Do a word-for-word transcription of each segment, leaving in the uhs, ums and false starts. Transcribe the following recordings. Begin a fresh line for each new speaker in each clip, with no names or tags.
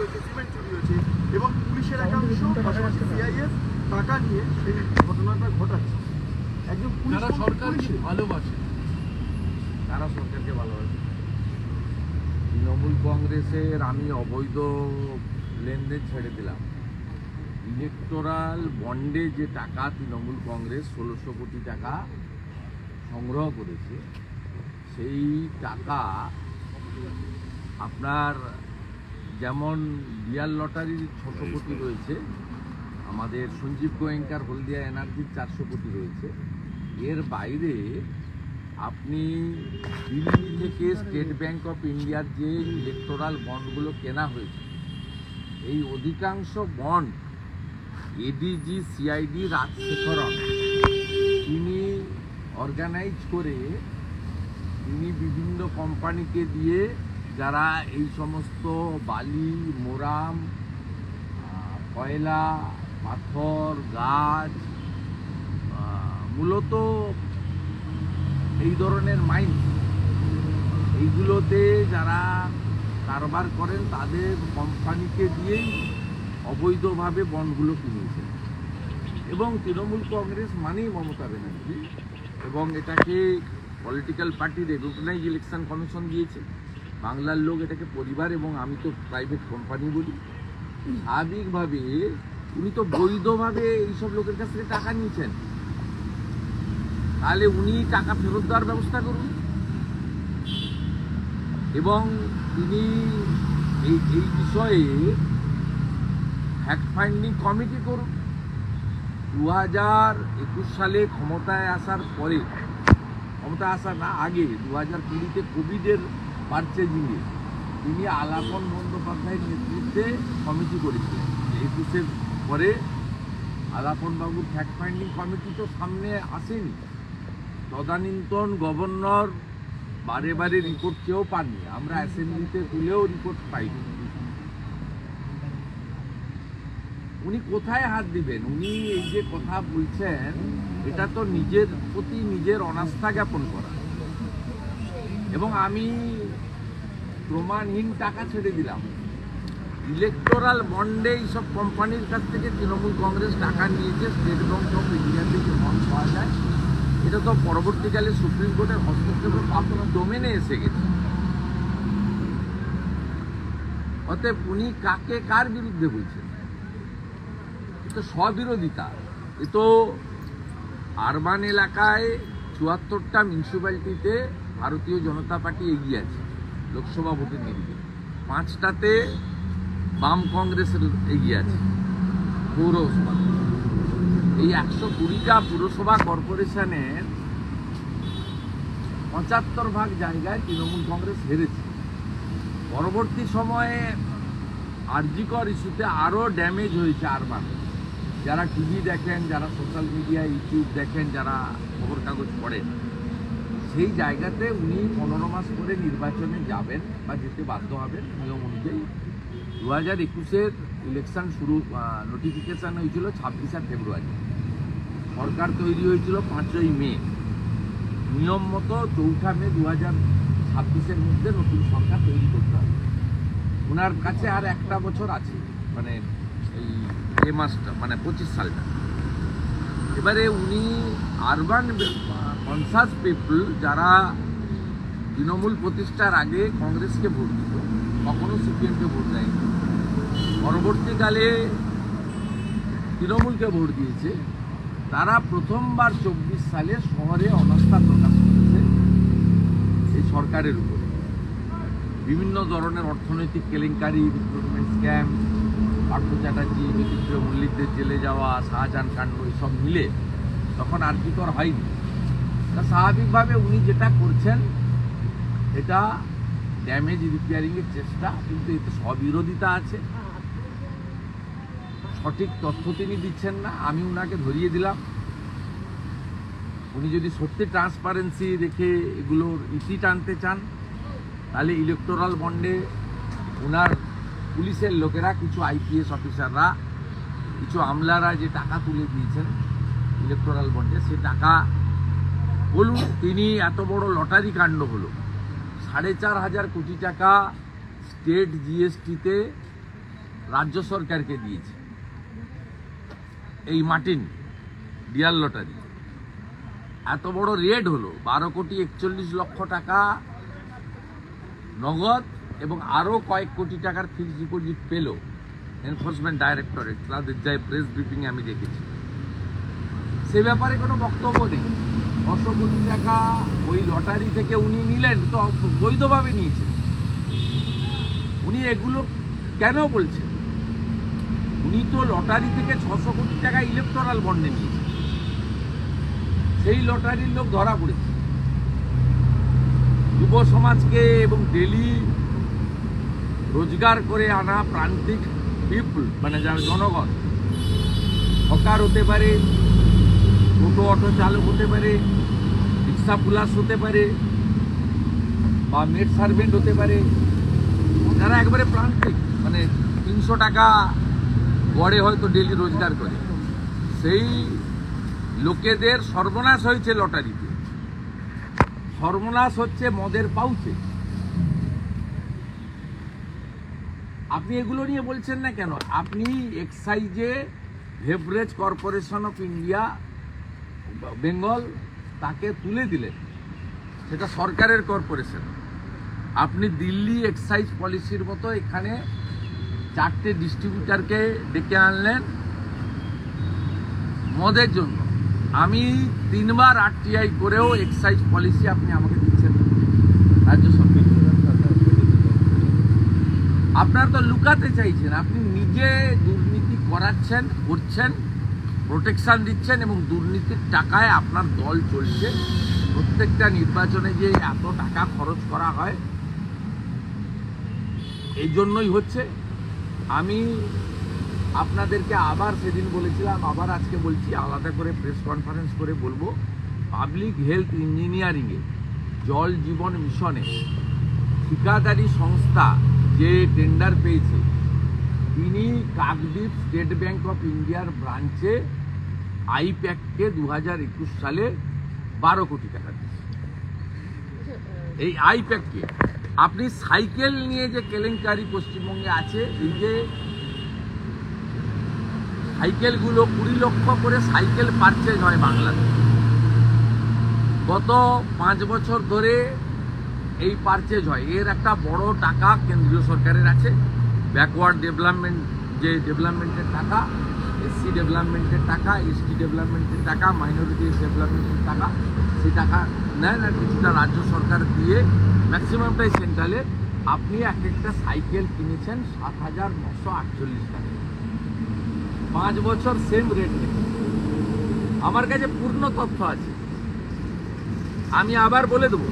হয়েছে, সিমেন্ট চুরি হয়েছে এবং পুলিশের একাংশ পাশাপাশি সিআইএফ টাকা নিয়ে সেই ঘটনাটা ঘটাচ্ছে। একজন পুলিশ সরকারকে ভালোবাসে,
তারা সরকারকে ভালোবাসে। তৃণমূল কংগ্রেসের আমি অবৈধ লেনদেন ছেড়ে দিলাম। ইলেকটোরাল বন্ডে যে টাকা তৃণমূল কংগ্রেস ষোলোশো কোটি টাকা সংগ্রহ করেছে, সেই টাকা আপনার যেমন বিয়ার লটারির ছশো কোটি রয়েছে, আমাদের সঞ্জীব গোয়েঙ্কার হলদিয়া এনার্জির চারশো কোটি রয়েছে। এর বাইরে আপনি দিল্লি থেকে স্টেট ব্যাংক অফ ইন্ডিয়ার যে ইলেকটোরাল বন্ডগুলো কেনা হয়েছে, এই অধিকাংশ বন্ড এডিজি সিআইডি রাজশেখরন তিনি অর্গানাইজ করে তিনি বিভিন্ন কোম্পানিকে দিয়ে, যারা এই সমস্ত বালি, মোরাম, কয়লা, পাথর, গাছ, মূলত এই ধরনের মাইন, এইগুলোতে যারা কারবার করেন তাদের কোম্পানিকে দিয়েই অবৈধভাবে বন্ডগুলো কিনেছে। এবং তৃণমূল কংগ্রেস মানেই মমতা ব্যানার্জি, এবং এটাকে political party recognise election commission দিয়েছে। বাংলার লোক এটাকে পরিবার, এবং আমি তো প্রাইভেট কোম্পানি বলি। স্বাভাবিকভাবে উনি তো বৈধভাবে এইসব লোকের কাছ থেকে টাকা নিয়েছেন, তাহলে উনি টাকা ফেরত দেওয়ার ব্যবস্থা করুন। এবং তিনি এই এই বিষয়ে ফ্যাক্ট ফাইন্ডিং কমিটি করুন। দু হাজার একুশ সালে ক্ষমতায় আসার পরে, ক্ষমতা আসা না আগে, দু হাজার কুড়িতে কোভিডের পারচেজিংয়ে তিনি আলাপন বন্দ্যোপাধ্যায়ের নেতৃত্বে কমিটি করেছিলেন। একুশের পরে আলাপন বাবুর ফ্যাক্ট ফাইন্ডিং কমিটি তো সামনে আসেনি। তদানীন্তন গভর্নর বারে বারে রিপোর্ট চেয়েও পাননি, আমরা অ্যাসেম্বলিতে তুলেও রিপোর্ট পাইনি। উনি কোথায় হাত দিবেন? উনি এই যে কথা বলছেন, এটা তো নিজের প্রতি নিজের অনাস্থা জ্ঞাপন করা। এবং আমি প্রমাণহীন টাকা ছেড়ে দিলাম। ইলেকটোরাল বন্ডে এইসব কোম্পানির কাছ থেকে তৃণমূল কংগ্রেস টাকা নিয়েছে, স্টেট ব্যাংক অফ ইন্ডিয়াতে যে বন্ড পাওয়া যায়, এটা তো পরবর্তীকালে সুপ্রিম কোর্টের হস্তক্ষেপে আপনার ডোমেনে এসে গেছে। অতএব উনি কাকে কার বিরুদ্ধে বলছেন? তো স্ববিরোধিতা। এ তো আরবান এলাকায় চুয়াত্তরটা মিউনিসিপ্যালিটিতে ভারতীয় জনতা পার্টি এগিয়ে আছে লোকসভা ভোটের নিরিখে, পাঁচটাতে বাম কংগ্রেসের এগিয়ে আছে পৌরসভা। এই একশো কুড়িটা পুরসভা কর্পোরেশনের পঁচাত্তর ভাগ জায়গায় তৃণমূল কংগ্রেস হেরেছে। পরবর্তী সময়ে আরজিকর ইস্যুতে আরও ড্যামেজ হয়েছে আরবান। যারা টিভি দেখেন, যারা সোশ্যাল মিডিয়া, ইউটিউব দেখেন, যারা খবর কাগজ পড়েন, সেই জায়গাতে উনি পনেরো মাস পরে নির্বাচনে যাবেন বা যেতে বাধ্য হবেন নিয়ম অনুযায়ী। দু হাজার একুশের ইলেকশন শুরু নোটিফিকেশান হয়েছিল ছাব্বিশে ফেব্রুয়ারি, সরকার তৈরি হয়েছিল পাঁচই মে। নিয়ম মতো চৌঠা মে দু হাজার ছাব্বিশের মধ্যে নতুন সরকার তৈরি করতে হবে। ওনার কাছে আর একটা বছর আছে, মানে এই এ মাসটা, মানে পঁচিশ সালটা। এবারে উনি আরবান কনসাস পিপল, যারা তৃণমূল প্রতিষ্ঠার আগে কংগ্রেসকে ভোট দিত, কখনো সিপিএমকে ভোট দেয়নি, পরবর্তীকালে তৃণমূলকে ভোট দিয়েছে, তারা প্রথমবার চব্বিশ সালে শহরে অনাস্থা প্রকাশ করেছে এই সরকারের উপরে। বিভিন্ন ধরনের অর্থনৈতিক কেলেঙ্কারি, রিক্রুটমেন্ট স্ক্যাম, পার্থ চ্যাটার্জি, বিচিত্র মল্লিকদের জেলে যাওয়া, শাহজাহান কাণ্ড, এসব মিলে তখন আরজিকর হয়নি। তা স্বাভাবিকভাবে উনি যেটা করছেন এটা ড্যামেজ রিপেয়ারিংয়ের চেষ্টা, কিন্তু এতে স্ববিরোধিতা আছে। সঠিক তথ্য তিনি দিচ্ছেন না, আমি উনাকে ধরিয়ে দিলাম। উনি যদি সত্যি ট্রান্সপারেন্সি রেখে এগুলোর ইতি টানতে চান, তাহলে ইলেকটোরাল বন্ডে ওনার পুলিশের লোকেরা, কিছু আইপিএস অফিসাররা, কিছু আমলারা যে টাকা তুলে দিয়েছেন ইলেকটোরাল বন্ডে, সে টাকা বলুন। তিনি এত বড় লটারি কাণ্ড হলো, সাড়ে চার হাজার কোটি টাকা স্টেট জিএসটিতে রাজ্য সরকারকে দিয়েছে এই মার্টিন ডিয়ার লটারি। এত বড় রেড হলো, বারো কোটি একচল্লিশ লক্ষ টাকা নগদ এবং আরো কয়েক কোটি টাকার ফিক্সড ডিপোজিট পেল এনফোর্সমেন্ট ডাইরেক্টরেট। তাদের যাই প্রেস ব্রিফিং আমি দেখেছি, সে ব্যাপারে কোনো বক্তব্য নেই। ছশো কোটি টাকা ওই লটারি থেকে উনি নিলেন, তো বৈধভাবে নিয়েছেন। উনি এগুলো কেন বলছেন? উনি তো লটারি থেকে ছশো কোটি টাকা ইলেকটোরাল বন্ডে নিয়েছেন, সেই লটারির লোক ধরা পড়েছে। যুব সমাজকে এবং ডেলি রোজগার করে আনা প্রান্তিক পিপল, মানে যার জনগণ, হকার হতে পারে, টোটো অটো চালক হতে পারে, রিক্সা পুলাস হতে পারে, বা মেড সার্ভেন্ট হতে পারে, যারা একবারে প্রান্তিক, মানে তিনশো টাকা গড়ে হয়তো ডেলি রোজগার করে, সেই লোকেদের সর্বনাশ হয়েছে লটারিতে। সর্বনাশ হচ্ছে মদের পাউচে। আপনি এগুলো নিয়ে বলছেন না কেন? আপনি এক্সাইজে beverage corporation of India Bengal তাকে তুলে দিলেন, সেটা সরকারের কর্পোরেশন। আপনি দিল্লি এক্সাইজ পলিসির মতো এখানে চারটে ডিস্ট্রিবিউটারকে ডেকে আনলেন মদের জন্য। আমি তিনবার আরটিআই করেও এক্সাইজ পলিসি আপনি আমাকে দিচ্ছেন রাজ্য সরকার। আপনারা তো লুকাতে চাইছেন, আপনি নিজে দুর্নীতি করাচ্ছেন, করছেন, প্রোটেকশন দিচ্ছেন এবং দুর্নীতির টাকায় আপনার দল চলছে। প্রত্যেকটা নির্বাচনে যে এত টাকা খরচ করা হয় এই জন্যই হচ্ছে। আমি আপনাদেরকে আবার সেদিন বলেছিলাম, আবার আজকে বলছি, আলাদা করে প্রেস কনফারেন্স করে বলবো, পাবলিক হেলথ ইঞ্জিনিয়ারিংয়ে জল জীবন মিশনে ঠিকাদারি সংস্থা যে টেন্ডার পেয়েছে, তিনি কাকদ্বীপ স্টেট ব্যাংক অফ ইন্ডিয়ার ব্রাঞ্চে আইপ্যাককে দু হাজার একুশ সালে বারো কোটি টাকা দিয়েছে। এই আইপ্যাককে আপনি সাইকেল নিয়ে যে কেলেঙ্কারি পশ্চিমবঙ্গে আছে, এই যে সাইকেলগুলো কুড়ি লক্ষ করে সাইকেল পারচেজ হয় বাংলাদেশে, গত পাঁচ বছর ধরে এই পারচেজ হয়। এর একটা বড় টাকা কেন্দ্রীয় সরকারের আছে, ব্যাকওয়ার্ড ডেভেলপমেন্ট যে ডেভেলপমেন্টের টাকা, এসসি ডেভেলপমেন্টের টাকা, এসটি ডেভেলপমেন্টের টাকা, মাইনরিটি ডেভেলপমেন্টের টাকা, সেই টাকা নেন আর কিছুটা রাজ্য সরকার দিয়ে ম্যাক্সিমামটাই সেন্ট্রালে। আপনি এক একটা সাইকেল কিনেছেন সাত হাজার নশো আটচল্লিশ টাকা, পাঁচ বছর সেম রেট নেই। আমার কাছে পূর্ণ তথ্য আছে, আমি আবার বলে দেব।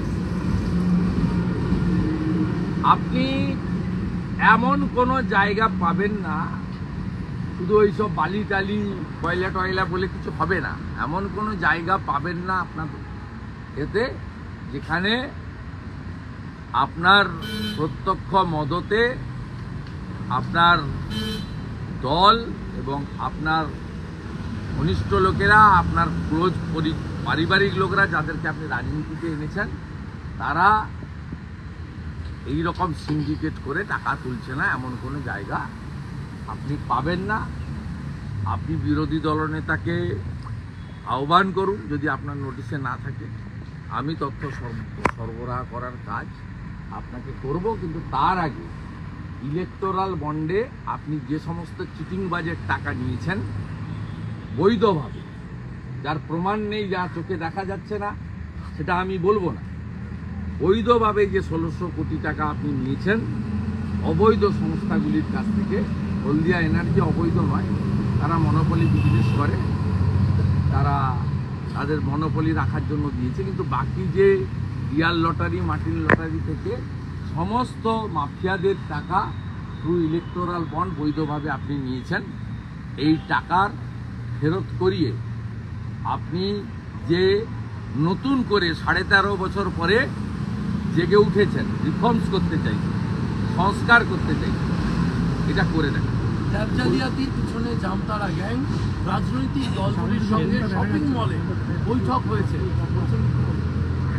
আপনি এমন কোনো জায়গা পাবেন না, শুধু ওইসব বালি টালি কয়লা টয়লা বলে কিছু হবে না, এমন কোনো জায়গা পাবেন না আপনার এতে যেখানে আপনার প্রত্যক্ষ মদতে আপনার দল এবং আপনার ঘনিষ্ঠ লোকেরা, আপনার ক্লোজ পারিবারিক লোকরা যাদেরকে আপনি রাজনীতিতে এনেছেন, তারা এই রকম সিন্ডিকেট করে টাকা তুলছে না, এমন কোনো জায়গা আপনি পাবেন না। আপনি বিরোধী দলনেতাকে আহ্বান করুন, যদি আপনার নোটিশে না থাকে, আমি তথ্য সরবরাহ করার কাজ আপনাকে করব। কিন্তু তার আগে ইলেকটোরাল বন্ডে আপনি যে সমস্ত চিটিংবাজের টাকা নিয়েছেন বৈধভাবে, যার প্রমাণ নেই, যা চোখে দেখা যাচ্ছে না, সেটা আমি বলবো না, বৈধভাবে যে ষোলোশো কোটি টাকা আপনি নিয়েছেন অবৈধ সংস্থাগুলির কাছ থেকে। হলদিয়া এনার্জি অবৈধ নয়, তারা মনোপলি বিজনেস করে, তারা তাদের মনোপলি রাখার জন্য দিয়েছে। কিন্তু বাকি যে ডিয়ার লটারি, মার্টিন লটারি থেকে সমস্ত মাফিয়াদের টাকা থ্রু ইলেকটোরাল বন্ড বৈধভাবে আপনি নিয়েছেন। এই টাকার ফেরত করিয়ে আপনি যে নতুন করে সাড়ে তেরো বছর পরে জেগে উঠেছেন, রিফর্মস করতে চাইছেন, সংস্কার করতে চাইছেন, এটা করে দেন।
জালিয়াতির পিছনে জামতারা গ্যাং, রাজনৈতিক দলগুলির সঙ্গে শপিং মলে বৈঠক হয়েছে,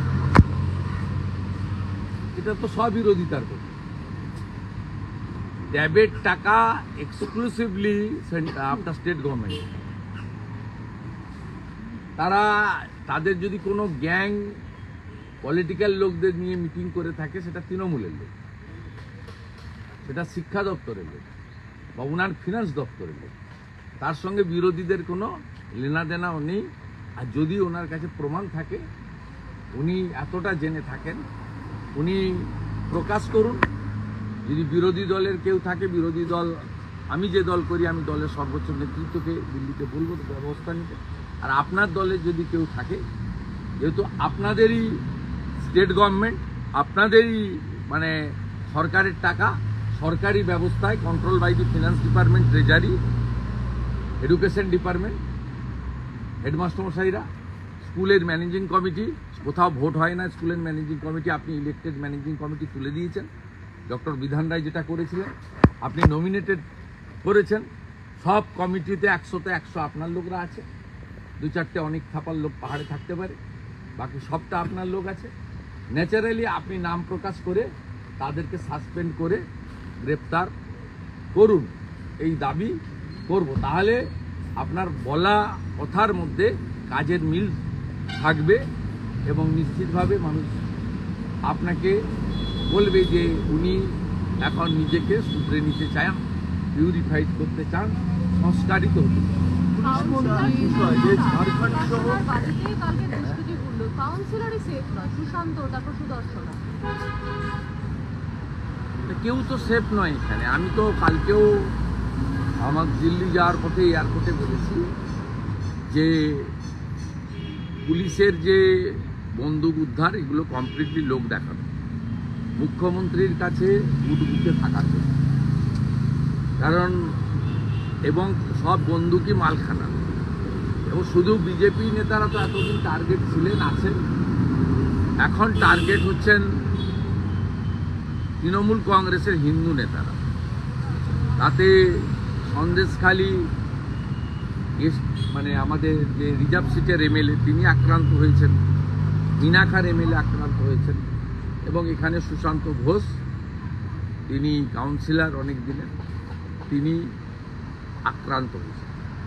এটা তো স্ববিরোধিতার কথা। ড্যাবের টাকা এক্সক্লুসিভলি আপনার স্টেট গভর্নমেন্ট। তারা তাদের যদি কোনো গ্যাং পলিটিক্যাল লোকদের নিয়ে মিটিং করে থাকে, সেটা তৃণমূলের লোক, সেটা শিক্ষা দপ্তরের লোক বা ওনার ফিনান্স দপ্তরের লোক, তার সঙ্গে বিরোধীদের কোনো লেনাদেনাও নেই। আর যদি ওনার কাছে প্রমাণ থাকে, উনি এতটা জেনে থাকেন, উনি প্রকাশ করুন। যদি বিরোধী দলের কেউ থাকে, বিরোধী দল, আমি যে দল করি, আমি দলের সর্বোচ্চ নেতৃত্বকে দিল্লিতে বলবো ব্যবস্থা নিতে। আর আপনার দলের যদি কেউ থাকে, যেহেতু আপনাদেরই স্টেট গভর্নমেন্ট, আপনাদেরই মানে সরকারের টাকা সরকারি ব্যবস্থায় control by the finance department, treasury, education department, headmaster মশাইরা, স্কুলের ম্যানেজিং কমিটি, কোথাও ভোট হয় না, স্কুলের ম্যানেজিং কমিটি আপনি ইলেক্টেড ম্যানেজিং কমিটি তুলে দিয়েছেন। ডক্টর বিধান রায় যেটা করেছিলেন, আপনি নমিনেটেড করেছেন। সব কমিটিতে একশোতে একশো আপনার লোকরা আছে, দু চারটে অনেক থাপার লোক পাহাড়ে থাকতে পারে, বাকি সবটা আপনার লোক আছে। ন্যাচারালি আপনি নাম প্রকাশ করে তাদেরকে সাসপেন্ড করে গ্রেপ্তার করুন, এই দাবি করব। তাহলে আপনার বলা কথার মধ্যে কাজের মিল থাকবে এবং নিশ্চিতভাবে মানুষ আপনাকে বলবে যে উনি এখন নিজেকে শুধরে নিতে চান, পিউরিফাইড করতে চান, সংস্কারিত হতে চান।
ঝাড়খণ্ড সহ
কেউ তো সেফ নয় এখানে। আমি তো কালকেও আমার দিল্লি যাওয়ার পথে এয়ারপোর্টে বলেছি যে পুলিশের যে বন্দুক উদ্ধার, এগুলো কমপ্লিটলি লোক দেখানো, মুখ্যমন্ত্রীর কাছে বুটবুকে থাকার জন্য। কারণ এবং সব বন্দুকই মালখানা, এবং শুধু বিজেপি নেতারা তো এতদিন টার্গেট ছিলেন, আছেন। এখন টার্গেট হচ্ছেন তৃণমূল কংগ্রেসের হিন্দু নেতারা। তাতে সন্দেশখালী মানে আমাদের যে রিজার্ভ সিটের এমএলএ, তিনি আক্রান্ত হয়েছেন, মিনাখার এমএলএ আক্রান্ত হয়েছেন, এবং এখানে সুশান্ত ঘোষ, তিনি কাউন্সিলর অনেক দিনের, তিনি আক্রান্ত হয়েছেন।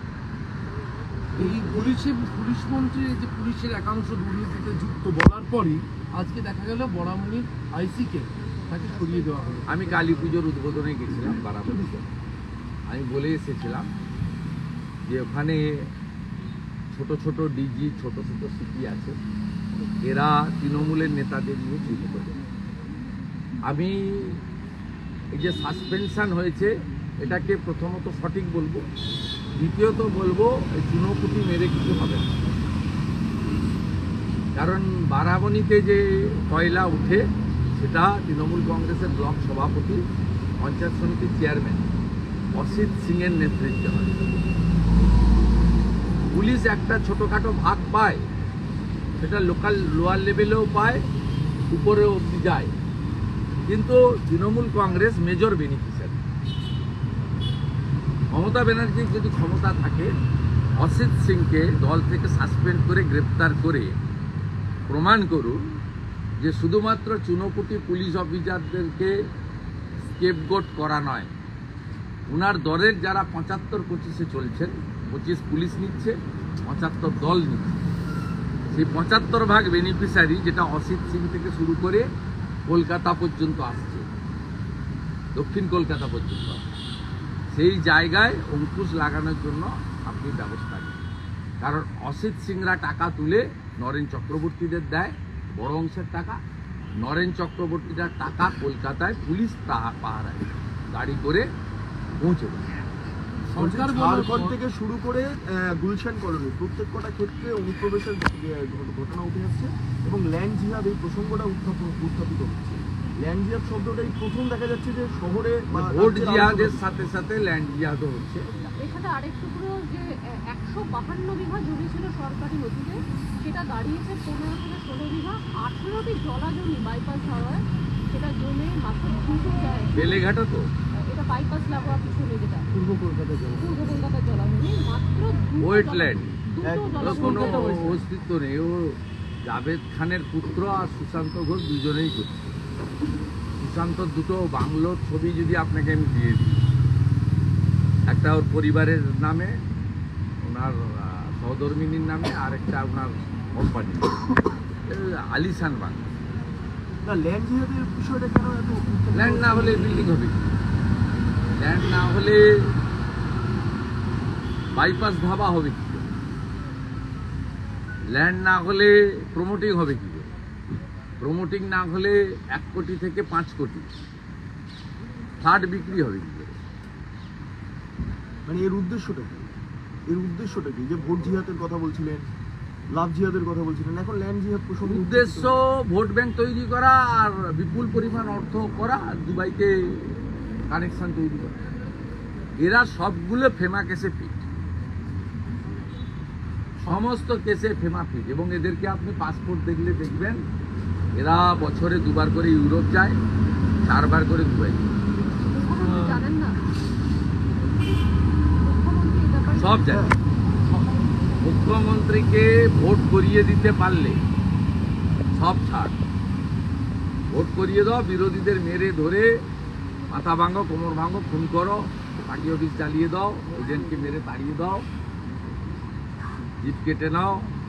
এই পুলিশের পুলিশ মন্ত্রীর যে পুলিশের একাংশ দুর্নীতিতে যুক্ত বলার পরই আজকে দেখা গেল বরামনির আইসিকে তাকে সরিয়ে দেওয়া হলো।
আমি কালী পুজোর উদ্বোধনে গেছিলাম বারাবতীতে, আমি বলে এসেছিলাম যে ওখানে ছোট ছোট ডিজি, ছোট ছোট সিপি আছে, এরা তৃণমূলের নেতাদের নিয়ে চুরি করে। আমি এই যে সাসপেনশন হয়েছে, এটাকে প্রথমত সঠিক বলবো, দ্বিতীয়ত বলবো এই চুনোপুটি মেরে কিছু হবে না। কারণ বারাবণীতে যে কয়লা উঠে, সেটা তৃণমূল কংগ্রেসের ব্লক সভাপতি, পঞ্চায়েত সমিতির চেয়ারম্যান অসিত সিংয়ের নেতৃত্বে হয়। পুলিশ একটা ছোটোখাটো ভাগ পায়, সেটা লোকাল লোয়ার লেভেলেও পায়, উপরেও অবধি যায়, কিন্তু তৃণমূল কংগ্রেস মেজর বেনিফিশিয়ারি। মমতা ব্যানার্জির যদি ক্ষমতা থাকে, অসিত সিংকে দল থেকে সাসপেন্ড করে গ্রেপ্তার করে প্রমাণ করুন যে শুধুমাত্র চুনোপুটি পুলিশ অফিসারদেরকে স্কেপগোট করা নয়, ওনার দলের যারা পঁচাত্তর পঁচিশে চলছেন, পঁচিশ পুলিশ নিচ্ছে, পঁচাত্তর দল নিচ্ছে, সেই পঁচাত্তর ভাগ বেনিফিশিয়ারি, যেটা অসিত সিং থেকে শুরু করে কলকাতা পর্যন্ত আসছে, দক্ষিণ কলকাতা পর্যন্ত আসছে, সেই জায়গায় অঙ্কুশ লাগানোর জন্য আপনি ব্যবস্থা নিন। কারণ অসিত সিংরা টাকা তুলে নরেন চক্রবর্তীদের দেয়, বড় অংশের টাকা। নরেন চক্রবর্তীদের টাকা কলকাতায় পুলিশ পাহারায় গাড়ি করে পৌঁছে দেয়।
সরকার
ঝাড়খণ্ড থেকে শুরু করে গুলশান কলোনি প্রত্যেক কটা ক্ষেত্রে অনুপ্রবেশের ঘটনা উঠে আসছে, এবং ল্যান্ড জিহাদ এই প্রসঙ্গটা উত্থাপিত হচ্ছে। ল্যান্ড জিহাদ শব্দটাই প্রথম দেখা যাচ্ছে যে শহরে
ভোট জিহাদের সাথে সাথে ল্যান্ড জিহাদও হচ্ছে।
এখানে আরেকটু পুরো যে একশো বাহান্ন বিঘা জমি ছিল সরকারি নথিতে, সেটা দাঁড়িয়েছে পনেরো থেকে ষোলো বিঘা। আঠেরোটি জলা জমি বাইপাস হওয়ায় সেটা জমে মাত্র দুটো যায়।
বেলেঘাটা তো
এটা বাইপাস লাগোয়া পিছনে, যেটা
পূর্ব কলকাতা জেলা,
পূর্ব কলকাতার জলাভূমি, মাত্র
ওয়েটল্যান্ড,
দুটো
কোনো
জলাভূমি।
অস্তিত্ব নেই। ও জাভেদ খানের পুত্র আর সুশান্ত ঘোষ দুজনেই করছে। সুশান্তর দুটো বাংলোর ছবি যদি আপনাকে আমি দিয়ে দিই, একটা ওর পরিবারের নামে, ওনার আহ, সহধর্মিনীর নামে, আর একটা ওনার কোম্পানি, আলিশান বাংলা।
না, ল্যান্ড জিহাদের বিষয়টা কেন এত উত্তেজনা
ল্যান্ড না
হচ্ছে?
হলে বিল্ডিং হবে কি? ল্যান্ড না হলে বাইপাস ধাবা হবে কি করে? ল্যান্ড না হলে প্রমোটিং হবে কি করে? প্রমোটিং না হলে এক কোটি থেকে পাঁচ কোটি ফ্ল্যাট বিক্রি হবে কি করে?
মানে এর উদ্দেশ্যটা কি? এর উদ্দেশ্যটা কি? যে ভোট জিহাদের কথা বলছিলেন, লাভ জিহাদের কথা বলছিলেন, এখন ল্যান্ড জিহাদ প্রসঙ্গ
উদ্দেশ্য ভোট ব্যাংক তৈরি করা আর বিপুল পরিমাণ অর্থ করা, আর দুবাইতে কানেকশন তৈরি করা। এরা সবগুলো ফেমা কেসে ফিট, সমস্ত কেসে ফেমা ফিট। এবং এদেরকে আপনি পাসপোর্ট দেখলে দেখবেন এরা বছরে দুবার করে ইউরোপ যায়, চারবার করে দুবাই যায়।
মুখ্যমন্ত্রী জানেন না? মুখ্যমন্ত্রী এই ব্যাপারে
সব জায়গায় মুখ্যমন্ত্রীকে ভোট করিয়ে দিতে পারলে সব ছাড়। ভোট করিয়ে দাও, বিরোধীদের মেরে ধরে মাথা ভাঙো, কোমর ভাঙো, খুন করো, পার্টি অফিস চালিয়ে দাও, এজেন্টকে মেরে তাড়িয়ে দাও, জিপ কেটে নাও,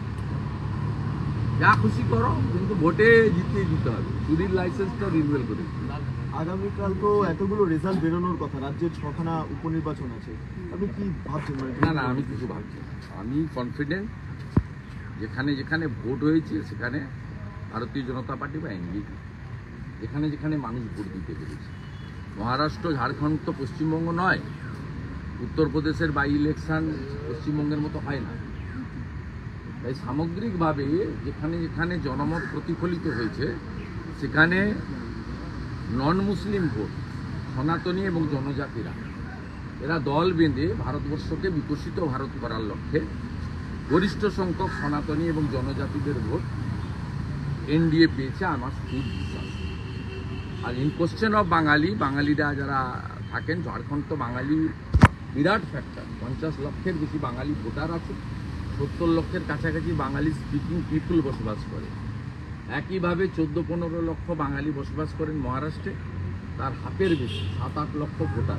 যা খুশি করো, কিন্তু ভোটে জিতে দিতে হবে। চুরির লাইসেন্সটা রিনিউয়াল করে দিতে হবে।
আগামীকাল তো এতগুলো রেজাল্ট বেরোনোর কথা, রাজ্যের ছখানা উপনির্বাচন আছে, আপনি কি ভাবছেন? মানে
না না, আমি কিছু ভাবছি না। আমি কনফিডেন্ট, যেখানে যেখানে ভোট হয়েছে সেখানে ভারতীয় জনতা পার্টি বা এনডিএ, যেখানে যেখানে মানুষ ভোট দিতে পেরেছে। মহারাষ্ট্র, ঝাড়খণ্ড তো পশ্চিমবঙ্গ নয়, উত্তরপ্রদেশের বাই ইলেকশন পশ্চিমবঙ্গের মতো হয় না। তাই সামগ্রিকভাবে যেখানে যেখানে জনমত প্রতিফলিত হয়েছে সেখানে নন মুসলিম ভোট, সনাতনী এবং জনজাতিরা, এরা দল বেঁধে ভারতবর্ষকে বিকশিত ভারত করার লক্ষ্যে গরিষ্ঠ সংখ্যক সনাতনী এবং জনজাতিদের ভোট এনডিএ পেয়েছে, আমার খুব বিশ্বাস। আর ইন কোশ্চেন অফ বাঙালি, বাঙালিরা যারা থাকেন, ঝাড়খণ্ড তো বাঙালি বিরাট ফ্যাক্টর, পঞ্চাশ লক্ষের বেশি বাঙালি ভোটার আছে, সত্তর লক্ষের কাছাকাছি বাঙালি স্পিকিং পিপুল বসবাস করে। একইভাবে চোদ্দো পনেরো লক্ষ বাঙালি বসবাস করেন মহারাষ্ট্রে, তার হাতের বেশি সাত আট লক্ষ ভোটার।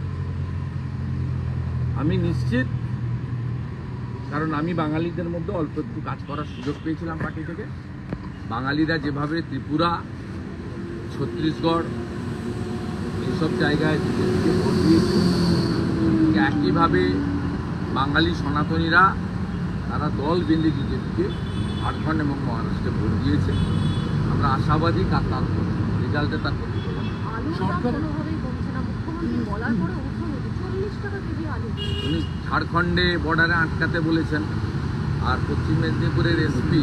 আমি নিশ্চিত, কারণ আমি বাঙালিদের মধ্যে অল্প একটু কাজ করার সুযোগ পেয়েছিলাম পার্টি থেকে। বাঙালিরা যেভাবে ত্রিপুরা, ছত্তিশগড় এইসব জায়গায় বিজেপিকে ভোট দিয়েছে, একইভাবে বাঙালি সনাতনীরা তারা দল বেঁধে বিজেপিকে ঝাড়খণ্ড এবং মহারাষ্ট্রে ভোট দিয়েছে। আমরা আশাবাদী, কার তার রেজাল্টে তার প্রতিফলন।
আলুর দাম
সরকার-
কোনোভাবেই কমছে না, মুখ্যমন্ত্রী বলার পরে ঊর্ধ্বমুখী চল্লিশ টাকা কেজি আলু।
উনি ঝাড়খণ্ডে বর্ডারে আটকাতে বলেছেন, আর পশ্চিম মেদিনীপুরের এসপি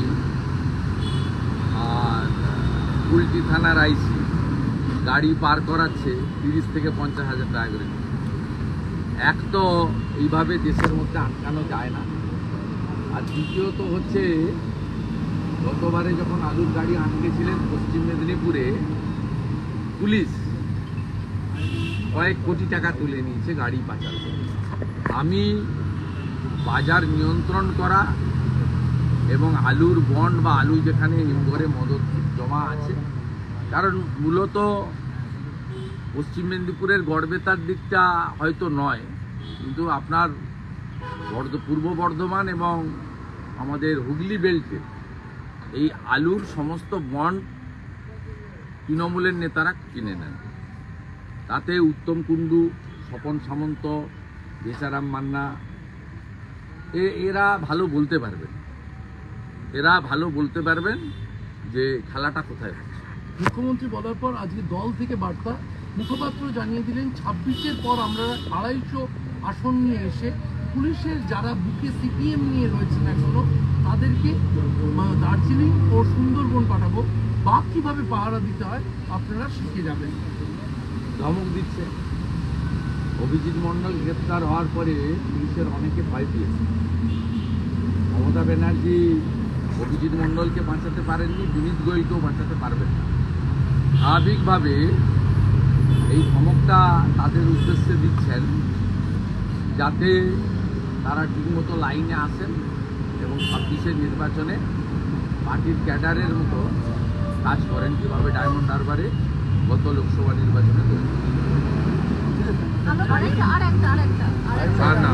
আর কুলটি থানার আইসি গাড়ি পার করাচ্ছে তিরিশ থেকে পঞ্চাশ হাজার টাকা করে। এক তো এইভাবে দেশের মধ্যে আটকানো যায় না, আর দ্বিতীয়ত হচ্ছে গতবারে যখন আলুর গাড়ি আটকেছিলেন পশ্চিম মেদিনীপুরে, পুলিশ কয়েক কোটি টাকা তুলে নিয়েছে গাড়ি পাচার করে। আমি বাজার নিয়ন্ত্রণ করা এবং আলুর বন্ড বা আলু যেখানে হিমঘরে মদত জমা আছে, কারণ মূলত পশ্চিম মেদিনীপুরের গড়বেতার দিকটা হয়তো নয়, কিন্তু আপনার বর্ধ পূর্ব বর্ধমান এবং আমাদের হুগলি বেল্টে এই আলুর সমস্ত বন্ড তৃণমূলের নেতারা কিনে নেন। তাতে উত্তম কুণ্ডু, স্বপন সামন্ত, বেচারাম মান্না, এ এরা ভালো বলতে পারবেন, এরা ভালো বলতে পারবেন যে খেলাটা কোথায় হচ্ছে।
মুখ্যমন্ত্রী বলার পর আজকে দল থেকে বার্তা, মুখপাত্র জানিয়ে দিলেন ছাব্বিশের পর আমরা আড়াইশো আসন নিয়ে এসে পুলিশের যারা বুকে সিপিএম নিয়ে রয়েছেন এখনো, তাদেরকে আহ, দার্জিলিং ও সুন্দরবন পাঠাবো, বা কীভাবে পাহারা দিতে হয় আপনারা শিখে যাবেন।
ধমক দিচ্ছে। অভিজিৎ মণ্ডল গ্রেপ্তার হওয়ার পরে পুলিশের অনেকে ভয় পেয়েছে। মমতা ব্যানার্জি অভিজিৎ মণ্ডলকে বাঁচাতে পারেননি, বিনীত গোয়েলকেও বাঁচাতে পারবেন না। স্বাভাবিকভাবে এই ধমকটা তাদের উদ্দেশ্যে দিচ্ছেন যাতে তারা ঠিকমতো লাইনে আসেন এবং ছাব্বিশের নির্বাচনে পার্টির ক্যাডারের মতো কাজ করেন, কীভাবে ডায়মন্ড হারবারে গত লোকসভা নির্বাচনে তৈরি।
আমরা আরেকটা আরেকটা আরেকটা আরেকটা
না না